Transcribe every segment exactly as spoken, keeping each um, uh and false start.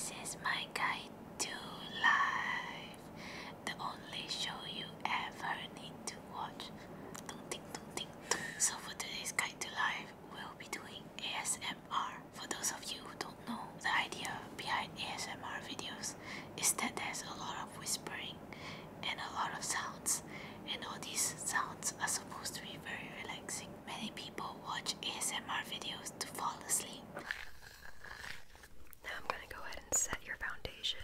This is my guide to life, the only show you ever need to watch. Tung ting, tung ting, tung. So for today's guide to life, we'll be doing A S M R. For those of you who don't know, the idea behind A S M R videos is that there's a lot of whispering and a lot of sounds, and all these sounds are supposed to be very relaxing. Many people watch A S M R videos to fall asleep. Now I'm going to go ahead and set your foundation.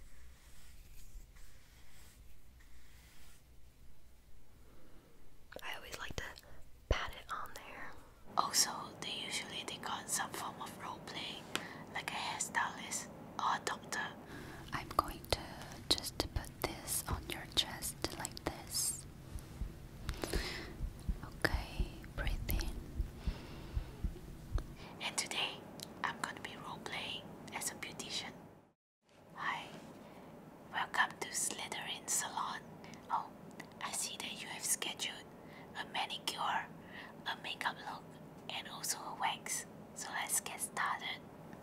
I always like to pat it on there. Also, they usually take on some form of role play, like a hairstylist or a doctor. I'm going to just put this on your chest like this. Okay, breathe in. And today, I'm going to be role playing as a beautician. Hi, welcome to Slytherin Salon. Oh, I see that you have scheduled a manicure, a makeup look, and also a wax. So let's get started.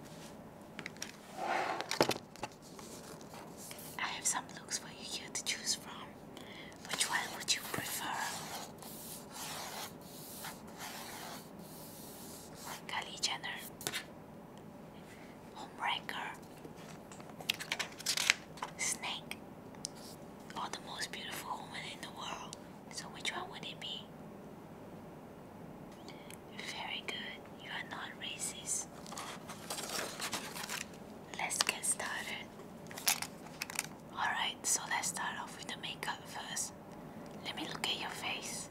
I have some looks for you here to choose from. Which one would you prefer? Kylie Jenner, Homewrecker, Snake, or the most beautiful woman in the world. So which one would it be? Very good, you are not racist. Let's get started. Alright, so let's start off with the makeup first. Let me look at your face.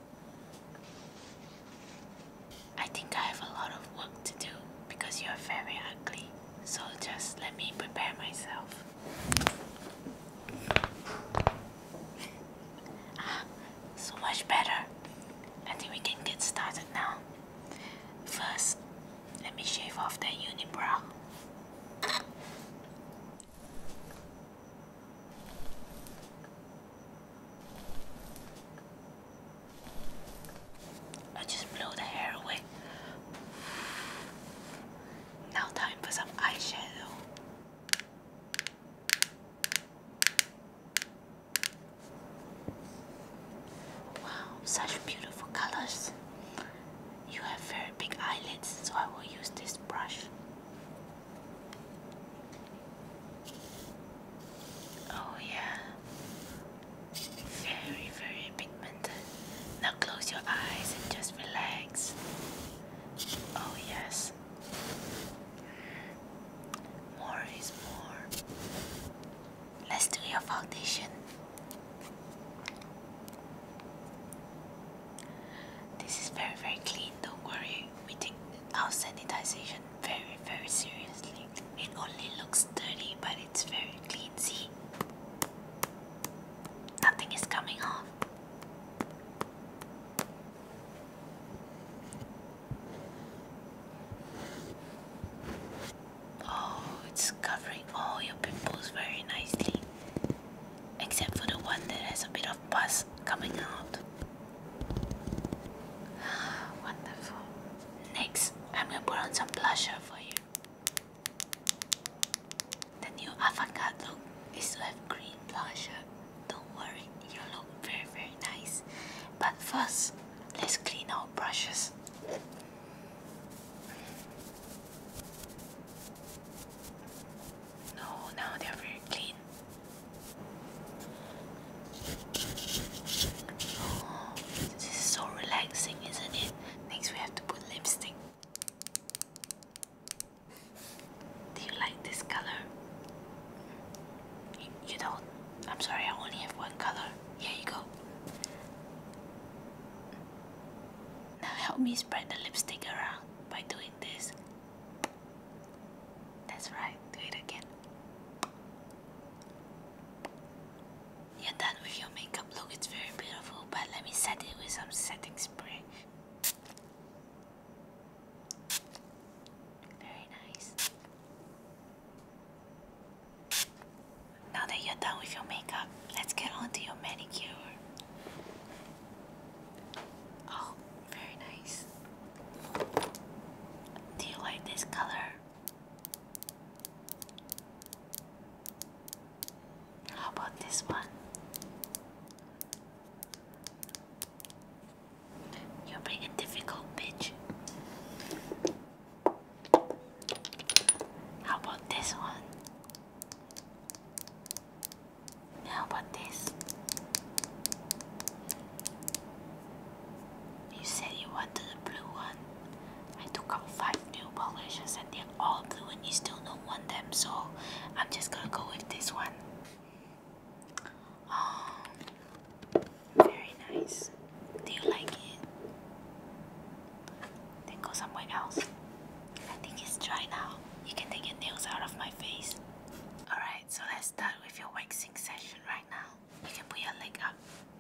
I think I have a lot of work to do because you're very ugly. So just let me prepare myself. Ah, so much better. I think we can get started now. First, let me shave off that unibrow. I just blow the hair away. Now time for some eyeshadow. Wow, such beautiful colors. You have very big eyelids, so I will use this brush. Oh yeah, very very pigmented. Now close your eyes and just relax. Oh yes. More is more. Let's do your foundation. This is very very clean, don't worry. We take our sanitization very very seriously. It only looks dirty, but it's very clean, see? Nothing is coming off. Oh, it's covering all your pimples very nicely. Except for the one that has a bit of pus coming out. Wonderful. Next, I'm gonna put on some blusher for you. The new avant-garde look is to have green blusher. Don't worry, you look very very nice. But first, let's clean our brushes. No, now they're very clean. Oh, this is so relaxing, isn't it? Next we have to put lipstick. Do you like this color? You, you don't? I'm sorry, I only have one color. Here you go. Now help me spread the lipstick around by doing this. That's right, do it again. You're done with your makeup look, it's very beautiful, but let me set it with some setting spray. Very nice. Now that you're done with your makeup, let's get on to your manicure. Oh, very nice. Do you like this color? about this one? You're being a difficult bitch. How about this one? How about this? You said you wanted a blue one. I took out five nail polishes and they're all blue and you still don't want them, so I'm just gonna go with this one. Oh, very nice. Do you like it? Then go somewhere else. I think it's dry now. You can take your nails out of my face. Alright, so let's start with your waxing session right now. You can put your leg up.